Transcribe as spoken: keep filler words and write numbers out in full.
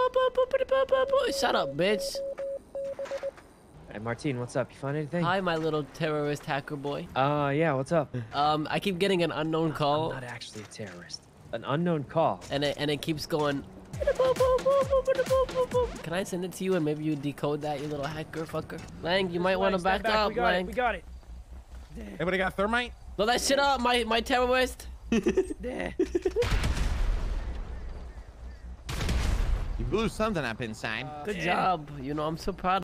Shut up, bitch. Hey, Martine, what's up? You find anything? Hi, my little terrorist hacker boy. Uh, yeah, what's up? Um, I keep getting an unknown call. I'm not actually a terrorist. An unknown call. And it, and it keeps going. Can I send it to you and maybe you decode that, you little hacker fucker? Lang, you might want to back, back up, we got Lang. It, we got it. Everybody got thermite? Blow that shit up, my, my terrorist. You blew something up inside. Good job. You know, I'm so proud.